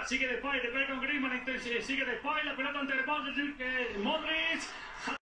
sigue Depay con Griezmann, sigue Depay, la pelota ante Modric,